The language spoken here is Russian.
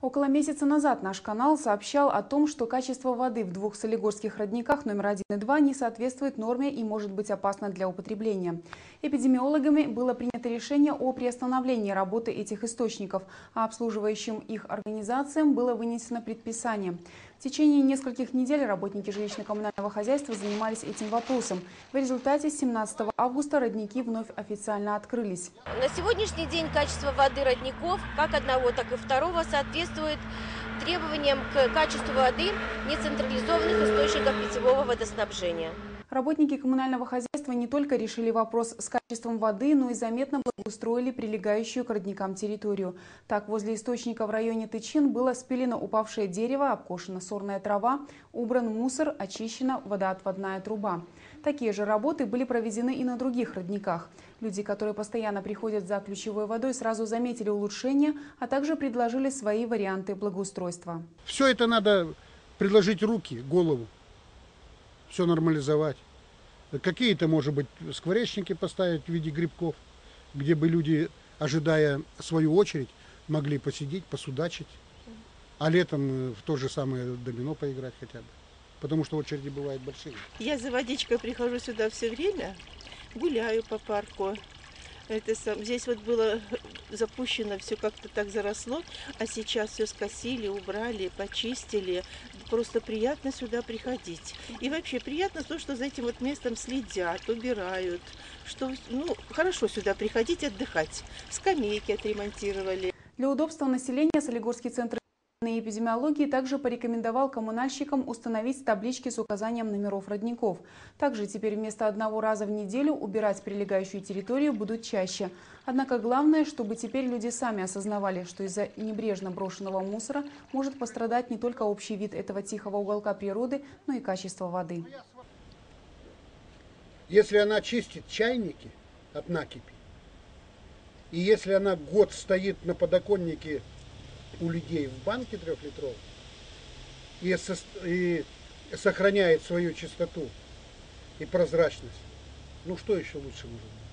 Около месяца назад наш канал сообщал о том, что качество воды в двух солигорских родниках номер 1 и 2 не соответствует норме и может быть опасно для употребления. Эпидемиологами было принято решение о приостановлении работы этих источников, а обслуживающим их организациям было вынесено предписание. В течение нескольких недель работники жилищно-коммунального хозяйства занимались этим вопросом. В результате 17 августа родники вновь официально открылись. На сегодняшний день качество воды родников, как одного, так и второго, соответствует требованиям к качеству воды нецентрализованных источников питьевого водоснабжения. Работники коммунального хозяйства не только решили вопрос с качеством воды, но и заметно благоустроили прилегающую к родникам территорию. Так, возле источника в районе Тычин было спилено упавшее дерево, обкошена сорная трава, убран мусор, очищена водоотводная труба. Такие же работы были проведены и на других родниках. Люди, которые постоянно приходят за ключевой водой, сразу заметили улучшения, а также предложили свои варианты благоустройства. Все это надо предложить руки, голову. Все нормализовать. Какие-то, может быть, скворечники поставить в виде грибков, где бы люди, ожидая свою очередь, могли посидеть, посудачить. А летом в то же самое домино поиграть хотя бы. Потому что очереди бывают большие. Я за водичкой прихожу сюда все время, гуляю по парку. Здесь вот было запущено, все как-то так заросло, а сейчас все скосили, убрали, почистили. Просто приятно сюда приходить. И вообще приятно то, что за этим вот местом следят, убирают. Что, хорошо сюда приходить отдыхать. Скамейки отремонтировали. Для удобства населения Солигорский центр эпидемиологии также порекомендовал коммунальщикам установить таблички с указанием номеров родников. Также теперь вместо одного раза в неделю убирать прилегающую территорию будут чаще. Однако главное, чтобы теперь люди сами осознавали, что из-за небрежно брошенного мусора может пострадать не только общий вид этого тихого уголка природы, но и качество воды. Если она чистит чайники от накипи, и если она год стоит на подоконнике у людей в банке 3-литровой и сохраняет свою чистоту и прозрачность, ну что еще лучше может быть?